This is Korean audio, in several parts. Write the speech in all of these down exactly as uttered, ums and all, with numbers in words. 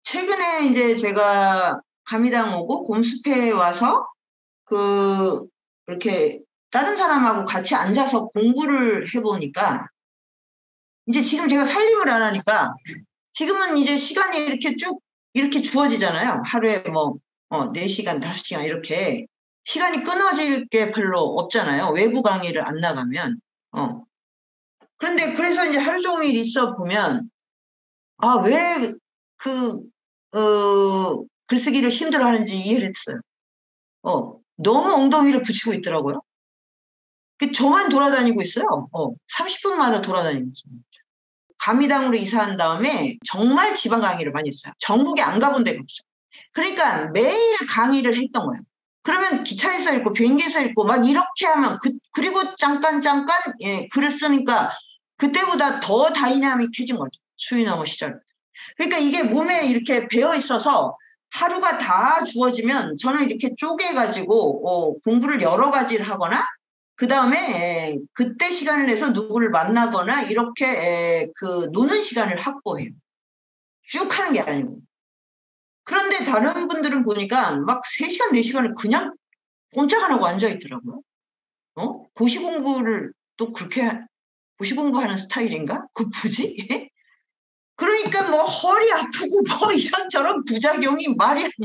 최근에 이제 제가 감리당 오고 곰숲에 와서 그 이렇게 다른 사람하고 같이 앉아서 공부를 해보니까 이제 지금 제가 살림을 안 하니까 지금은 이제 시간이 이렇게 쭉 이렇게 주어지잖아요. 하루에 뭐 어, 네 시간, 다섯 시간 이렇게 시간이 끊어질 게 별로 없잖아요. 외부 강의를 안 나가면. 어. 그런데 그래서 이제 하루 종일 있어 보면 아, 왜 그, 어, 글쓰기를 힘들어 하는지 이해를 했어요. 어, 너무 엉덩이를 붙이고 있더라고요. 그 저만 돌아다니고 있어요. 어, 삼십 분마다 돌아다니고 있어요. 감리당으로 이사한 다음에 정말 지방 강의를 많이 했어요. 전국에 안 가본 데가 없어요. 그러니까 매일 강의를 했던 거예요. 그러면 기차에서 읽고 비행기에서 읽고 막 이렇게 하면 그, 그리고 잠깐 잠깐 예, 글을 쓰니까 그때보다 더 다이나믹해진 거죠. 수인어머 시절. 그러니까 이게 몸에 이렇게 배어 있어서 하루가 다 주어지면 저는 이렇게 쪼개가지고 어, 공부를 여러 가지를 하거나 그 다음에 그때 시간을 내서 누구를 만나거나 이렇게 에, 그 노는 시간을 확보해요. 쭉 하는 게 아니고. 그런데 다른 분들은 보니까 막 세 시간, 네 시간을 그냥 꼼짝 안 하고 앉아있더라고요. 어? 고시 공부를 또 그렇게 고시 공부하는 스타일인가? 그 뭐지? 그러니까 뭐 허리 아프고 뭐 이런저런 부작용이 말이 아니.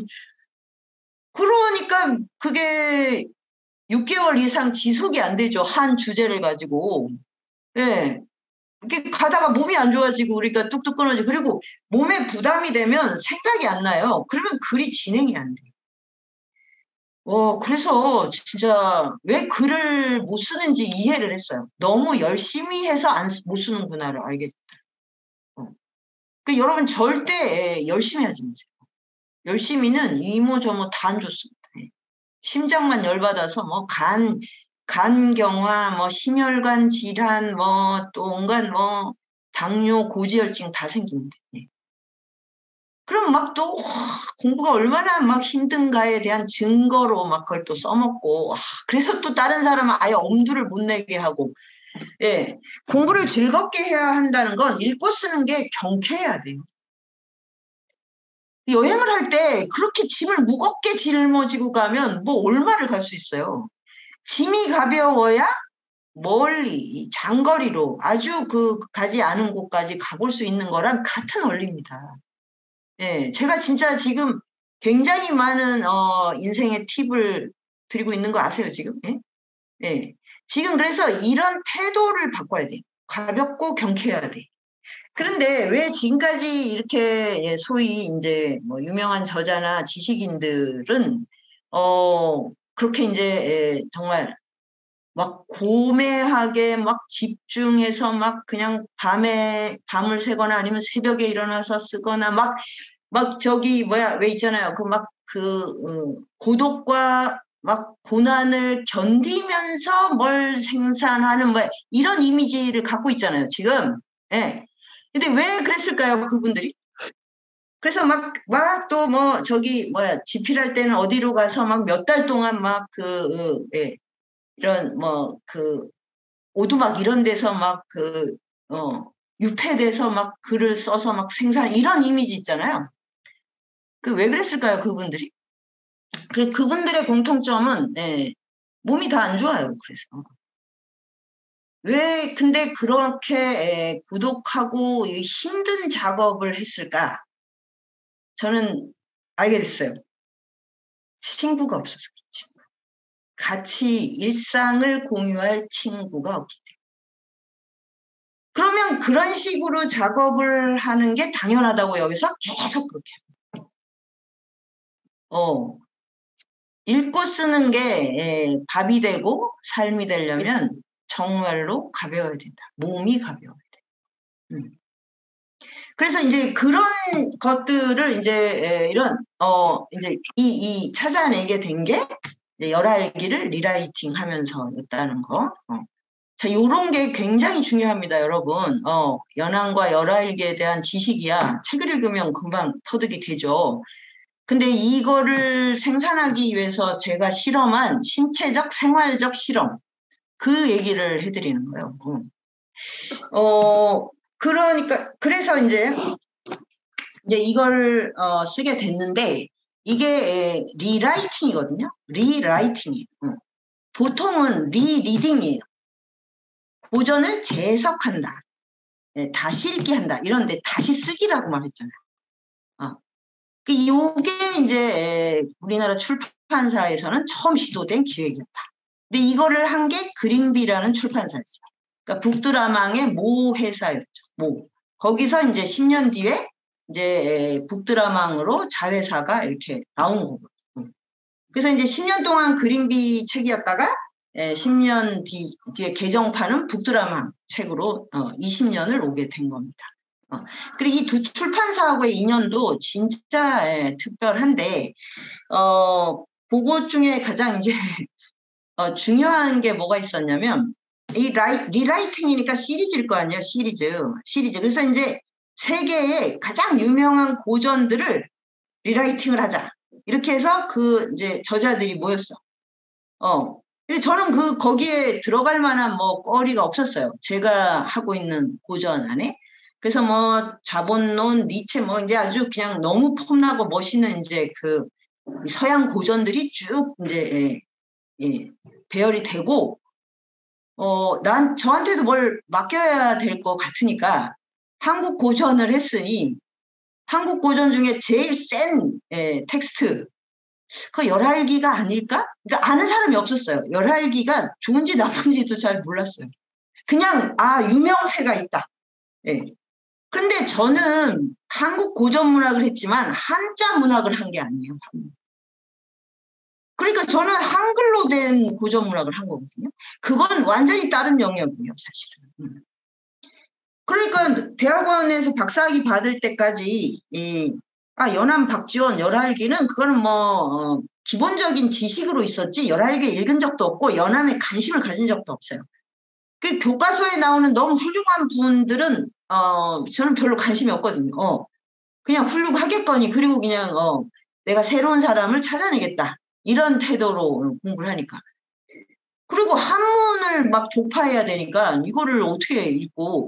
그러니까 그게 육 개월 이상 지속이 안 되죠. 한 주제를 가지고. 예. 이렇게 가다가 몸이 안 좋아지고 우리가 뚝뚝 끊어지고 그리고 몸에 부담이 되면 생각이 안 나요. 그러면 글이 진행이 안 돼요. 어, 그래서 진짜 왜 글을 못 쓰는지 이해를 했어요. 너무 열심히 해서 안, 못 쓰는구나를 알게 됐다. 어. 그 여러분 절대 열심히 하지 마세요. 열심히는 이모저모 다 안 좋습니다. 심장만 열받아서 뭐 간, 간경화, 뭐 심혈관 질환, 뭐 또 온갖 뭐 당뇨, 고지혈증 다 생깁니다. 예. 그럼 막 또 공부가 얼마나 막 힘든가에 대한 증거로 막 그걸 또 써먹고 와, 그래서 또 다른 사람은 아예 엄두를 못 내게 하고 예. 공부를 즐겁게 해야 한다는 건 읽고 쓰는 게 경쾌해야 돼요. 여행을 할 때 그렇게 짐을 무겁게 짊어지고 가면 뭐 얼마를 갈 수 있어요. 짐이 가벼워야 멀리 장거리로 아주 그 가지 않은 곳까지 가볼 수 있는 거랑 같은 원리입니다. 예, 제가 진짜 지금 굉장히 많은 어, 인생의 팁을 드리고 있는 거 아세요 지금? 예? 예. 지금 그래서 이런 태도를 바꿔야 돼. 가볍고 경쾌해야 돼. 그런데 왜 지금까지 이렇게 소위 이제 뭐 유명한 저자나 지식인들은 어 그렇게 이제 정말 막 고매하게 막 집중해서 막 그냥 밤에 밤을 새거나 아니면 새벽에 일어나서 쓰거나 막 막 저기 뭐야 왜 있잖아요 그 막 그 어, 고독과 막 고난을 견디면서 뭘 생산하는 뭐 이런 이미지를 갖고 있잖아요 지금. 예. 근데 왜 그랬을까요, 그분들이? 그래서 막, 막 또 뭐, 저기, 뭐야, 집필할 때는 어디로 가서 막 몇 달 동안 막 그, 예, 이런 뭐, 그, 오두막 이런 데서 막 그, 어, 유폐돼서 막 글을 써서 막 생산, 이런 이미지 있잖아요. 그 왜 그랬을까요, 그분들이? 그, 그분들의 공통점은, 예, 몸이 다 안 좋아요, 그래서. 왜 근데 그렇게 에, 고독하고 힘든 작업을 했을까? 저는 알게 됐어요. 친구가 없어서 그렇지. 같이 일상을 공유할 친구가 없기 때문에. 그러면 그런 식으로 작업을 하는 게 당연하다고 여기서 계속 그렇게 합니다. 어, 읽고 쓰는 게 에, 밥이 되고 삶이 되려면 정말로 가벼워야 된다. 몸이 가벼워야 돼. 음. 그래서 이제 그런 것들을 이제 이런 어 이제 이, 이 찾아내게 된 게 열알기를 리라이팅 하면서였다는 거. 어. 자, 요런 게 굉장히 중요합니다, 여러분. 어, 연항과 열알기에 대한 지식이야. 책을 읽으면 금방 터득이 되죠. 근데 이거를 생산하기 위해서 제가 실험한 신체적, 생활적 실험. 그 얘기를 해드리는 거예요. 어, 어 그러니까, 그래서 이제 이제 이걸 어, 쓰게 됐는데 이게 리라이팅이거든요. 리라이팅이에요. 어. 보통은 리리딩이에요. 고전을 재해석한다. 예, 다시 읽기 한다. 이런데 다시 쓰기라고 말했잖아요. 어. 그 이게 이제 우리나라 출판사에서는 처음 시도된 기획이었다. 근데 이거를 한 게 그린비라는 출판사였어요. 그러니까 북드라망의 모 회사였죠. 모. 거기서 이제 십 년 뒤에 이제 북드라망으로 자회사가 이렇게 나온 거고. 그래서 이제 십 년 동안 그린비 책이었다가 십 년 뒤, 뒤에 개정판은 북드라망 책으로 어, 이십 년을 오게 된 겁니다. 어, 그리고 이 두 출판사하고의 인연도 진짜 예, 특별한데, 어, 그것 중에 가장 이제 어, 중요한 게 뭐가 있었냐면, 이 라이, 리라이팅이니까 시리즈일 거 아니에요, 시리즈. 시리즈. 그래서 이제 세계의 가장 유명한 고전들을 리라이팅을 하자. 이렇게 해서 그 이제 저자들이 모였어. 어. 근데 저는 그 거기에 들어갈 만한 뭐 거리가 없었어요. 제가 하고 있는 고전 안에. 그래서 뭐 자본론, 니체 뭐 이제 아주 그냥 너무 폼나고 멋있는 이제 그 서양 고전들이 쭉 이제 예, 예, 배열이 되고 어, 난 저한테도 뭘 맡겨야 될 것 같으니까 한국 고전을 했으니 한국 고전 중에 제일 센 예, 텍스트 그 열할기가 아닐까? 그러니까 아는 사람이 없었어요. 열할기가 좋은지 나쁜지도 잘 몰랐어요. 그냥 아 유명세가 있다. 예. 근데 저는 한국 고전 문학을 했지만 한자 문학을 한 게 아니에요. 그러니까 저는 한글로 된 고전 문학을 한 거거든요. 그건 완전히 다른 영역이에요, 사실은. 그러니까 대학원에서 박사학위 받을 때까지 이, 아 연암 박지원 열할기는 그거는 뭐 어, 기본적인 지식으로 있었지 열할기 읽은 적도 없고 연암에 관심을 가진 적도 없어요. 그 교과서에 나오는 너무 훌륭한 분들은 어 저는 별로 관심이 없거든요. 어, 그냥 훌륭하겠거니 그리고 그냥 어 내가 새로운 사람을 찾아내겠다 이런 태도로 공부를 하니까. 그리고 한문을 막 독파해야 되니까 이거를 어떻게 읽고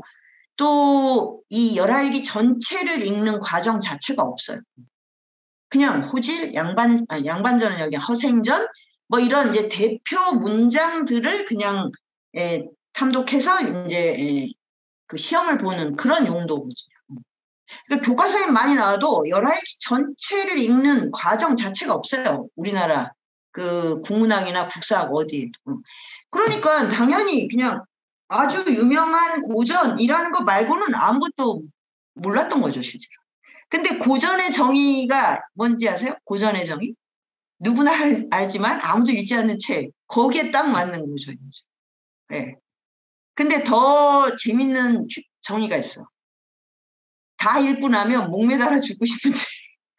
또 이 열할기 전체를 읽는 과정 자체가 없어요. 그냥 호질, 양반, 아, 양반전은 여기 허생전, 뭐 이런 이제 대표 문장들을 그냥 에, 탐독해서 이제 에, 그 시험을 보는 그런 용도거든요. 그러니까 교과서에 많이 나와도 열할기 전체를 읽는 과정 자체가 없어요. 우리나라 그 국문학이나 국사학 어디에도. 그러니까 당연히 그냥 아주 유명한 고전이라는 거 말고는 아무것도 몰랐던 거죠, 실제로. 근데 고전의 정의가 뭔지 아세요? 고전의 정의? 누구나 알, 알지만 아무도 읽지 않는 책. 거기에 딱 맞는 고전이죠. 네. 근데 더 재밌는 정의가 있어. 다 읽고 나면 목매달아 죽고 싶은 책.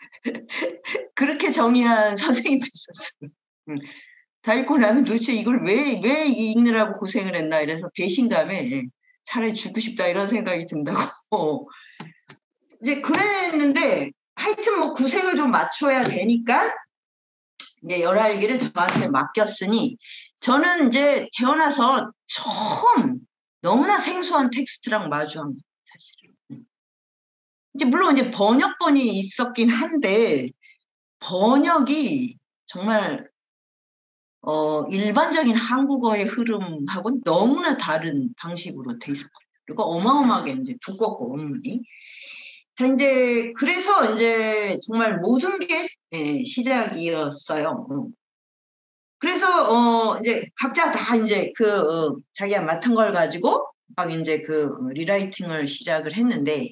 그렇게 정의한 선생님도 있었어요. 응. 다 읽고 나면 도대체 이걸 왜, 왜 읽느라고 고생을 했나 이래서 배신감에 차라리 죽고 싶다 이런 생각이 든다고. 이제 그랬는데 하여튼 뭐 구색을 좀 맞춰야 되니까 이제 열알기를 저한테 맡겼으니 저는 이제 태어나서 처음 너무나 생소한 텍스트랑 마주한 거예요, 사실은. 이제 물론 이제 번역본이 있었긴 한데 번역이 정말 어, 일반적인 한국어의 흐름하고는 너무나 다른 방식으로 돼 있었거든요. 그리고 어마어마하게 이제 두껍고 원문이. 자, 이제, 그래서 이제 정말 모든 게 예, 시작이었어요. 어. 그래서, 어, 이제 각자 다 이제 그, 어, 자기가 맡은 걸 가지고 막 이제 그 리라이팅을 시작을 했는데,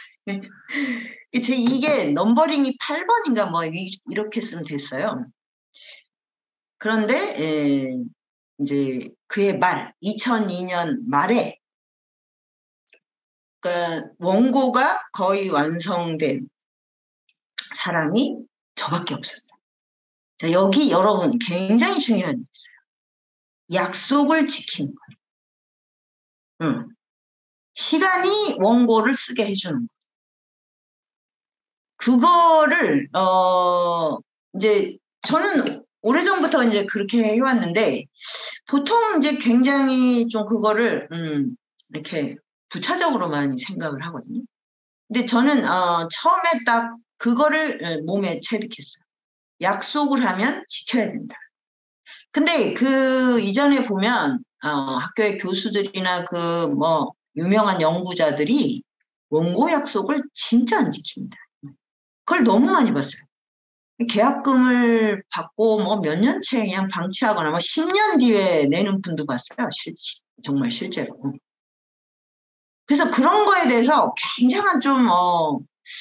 제 이게 넘버링이 팔 번인가 뭐 이렇게 쓰면 됐어요. 그런데, 예, 이제 그해 말, 이천이 년 말에, 그 원고가 거의 완성된 사람이 저밖에 없었어요. 자, 여기 여러분 굉장히 중요한 게 있어요. 약속을 지키는 거예요. 응. 시간이 원고를 쓰게 해주는 거예요. 그거를 어 이제 저는 오래전부터 이제 그렇게 해왔는데 보통 이제 굉장히 좀 그거를 음 이렇게 부차적으로 많이 생각을 하거든요. 근데 저는 어, 처음에 딱 그거를 몸에 체득했어요. 약속을 하면 지켜야 된다. 근데 그 이전에 보면 어, 학교의 교수들이나 그 뭐 유명한 연구자들이 원고 약속을 진짜 안 지킵니다. 그걸 너무 많이 봤어요. 계약금을 받고 뭐 몇 년째 그냥 방치하거나 뭐 십 년 뒤에 내는 분도 봤어요. 실, 정말 실제로. 그래서 그런 거에 대해서 굉장한 좀 어,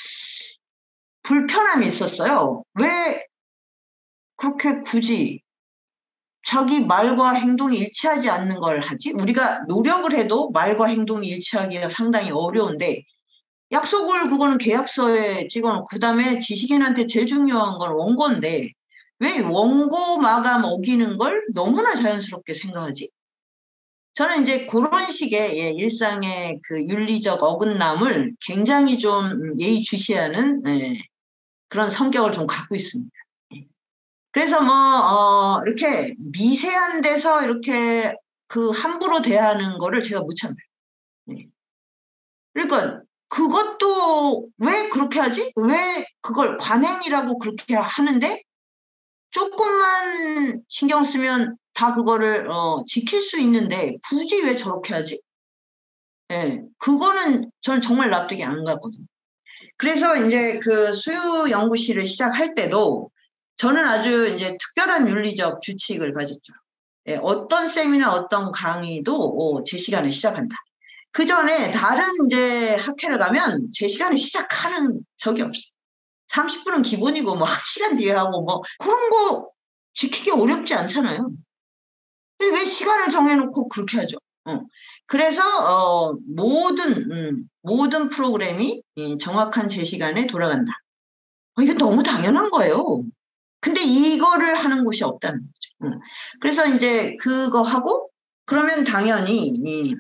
불편함이 있었어요. 왜 그렇게 굳이 자기 말과 행동이 일치하지 않는 걸 하지? 우리가 노력을 해도 말과 행동이 일치하기가 상당히 어려운데 약속을 그거는 계약서에 찍어놓고 그다음에 지식인한테 제일 중요한 건 원고인데 왜 원고 마감 어기는 걸 너무나 자연스럽게 생각하지? 저는 이제 그런 식의 예, 일상의 그 윤리적 어긋남을 굉장히 좀 예의주시하는 예, 그런 성격을 좀 갖고 있습니다. 그래서 뭐, 어, 이렇게 미세한 데서 이렇게 그 함부로 대하는 거를 제가 못 참아요. 네. 그러니까 그것도 왜 그렇게 하지? 왜 그걸 관행이라고 그렇게 하는데 조금만 신경 쓰면 다 그거를 어, 지킬 수 있는데 굳이 왜 저렇게 하지? 예, 그거는 저는 정말 납득이 안 갔거든요. 그래서 이제 그 수유 연구실을 시작할 때도 저는 아주 이제 특별한 윤리적 규칙을 가졌죠. 예, 어떤 세미나 어떤 강의도 어, 제 시간에 시작한다. 그 전에 다른 이제 학회를 가면 제 시간에 시작하는 적이 없어요. 삼십 분은 기본이고 뭐 한 시간 뒤에 하고 뭐 그런 거 지키기 어렵지 않잖아요. 왜 시간을 정해놓고 그렇게 하죠? 어. 그래서 어, 모든 음, 모든 프로그램이 정확한 제 시간에 돌아간다. 어, 이게 너무 당연한 거예요. 근데 이거를 하는 곳이 없다는 거죠. 어. 그래서 이제 그거 하고 그러면 당연히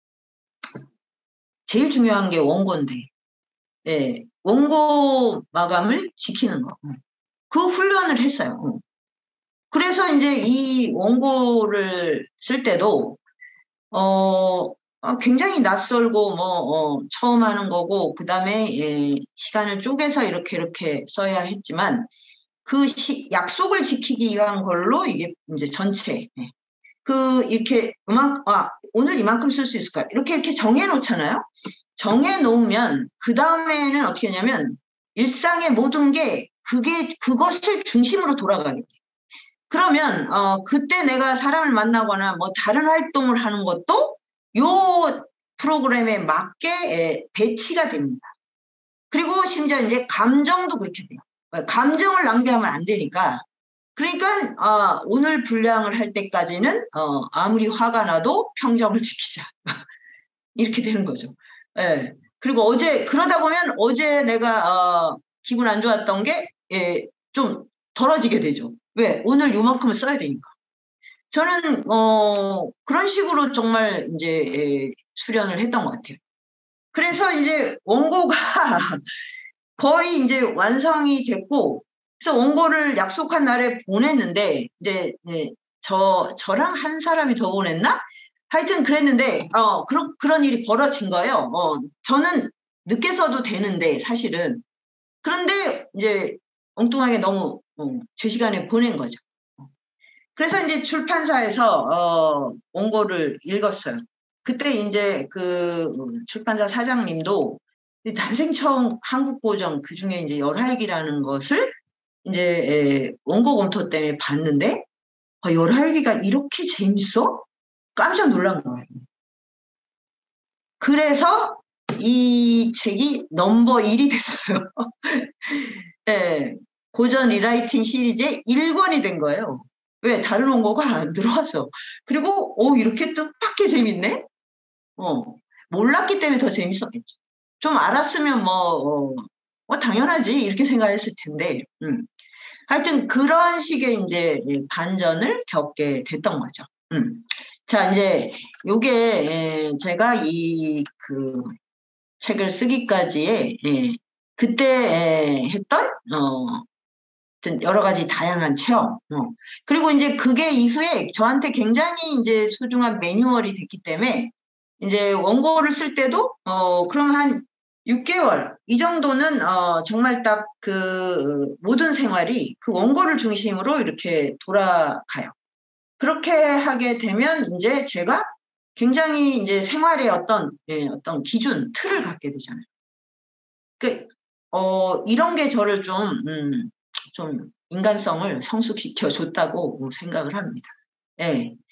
제일 중요한 게 원고인데 예, 원고 마감을 지키는 거. 어. 그 훈련을 했어요. 어. 그래서 이제 이 원고를 쓸 때도 어, 어, 굉장히 낯설고 뭐 어, 처음 하는 거고 그다음에 예, 시간을 쪼개서 이렇게 이렇게 써야 했지만 그 시, 약속을 지키기 위한 걸로 이게 이제 전체 예. 그 이렇게 음악 아 오늘 이만큼 쓸 수 있을까 이렇게 이렇게 정해 놓잖아요. 정해 놓으면 그 다음에는 어떻게 하냐면 일상의 모든 게 그게 그것을 중심으로 돌아가게 돼. 그러면 어 그때 내가 사람을 만나거나 뭐 다른 활동을 하는 것도 요 프로그램에 맞게 에, 배치가 됩니다. 그리고 심지어 이제 감정도 그렇게 돼요. 감정을 낭비하면 안 되니까. 그러니까 어, 오늘 분량을 할 때까지는 어, 아무리 화가 나도 평정을 지키자. 이렇게 되는 거죠. 예. 그리고 어제 그러다 보면 어제 내가 어, 기분 안 좋았던 게 예, 좀 덜어지게 되죠. 왜? 오늘 요만큼을 써야 되니까. 저는 어, 그런 식으로 정말 이제 예, 수련을 했던 것 같아요. 그래서 이제 원고가 거의 이제 완성이 됐고, 그래서 원고를 약속한 날에 보냈는데 이제 예, 저 저랑 한 사람이 더 보냈나? 하여튼 그랬는데 어 그런 그런 일이 벌어진 거예요. 어 저는 늦게 써도 되는데 사실은 그런데 이제 엉뚱하게 너무 어, 제 시간에 보낸 거죠. 그래서 이제 출판사에서 어, 원고를 읽었어요. 그때 이제 그 출판사 사장님도 단생청 한국고정 그 중에 이제 열할기라는 것을 이제 에, 원고 검토 때문에 봤는데 아, 열할기가 이렇게 재밌어? 깜짝 놀란 거예요. 그래서 이 책이 넘버 일이 됐어요. 네, 고전 리라이팅 시리즈의 일 권이 된 거예요. 왜? 다른 원고가 안 들어와서. 그리고 오 이렇게 뜻밖의 재밌네? 어, 몰랐기 때문에 더 재밌었겠죠. 좀 알았으면 뭐, 어, 뭐 당연하지 이렇게 생각했을 텐데 음. 하여튼 그런 식의 이제 반전을 겪게 됐던 거죠. 음. 자 이제 요게 제가 이 그 책을 쓰기까지의 예, 그때 했던 어, 여러 가지 다양한 체험. 어. 그리고 이제 그게 이후에 저한테 굉장히 이제 소중한 매뉴얼이 됐기 때문에 이제 원고를 쓸 때도 어 그럼 한 육 개월 이 정도는 어 정말 딱 그 모든 생활이 그 원고를 중심으로 이렇게 돌아가요. 그렇게 하게 되면 인제 제가 굉장히 인제 생활의 어떤 예 어떤 기준, 틀을 갖게 되잖아요. 그 어 이런 게 저를 좀 음 좀 인간성을 성숙시켜 줬다고 생각을 합니다. 예.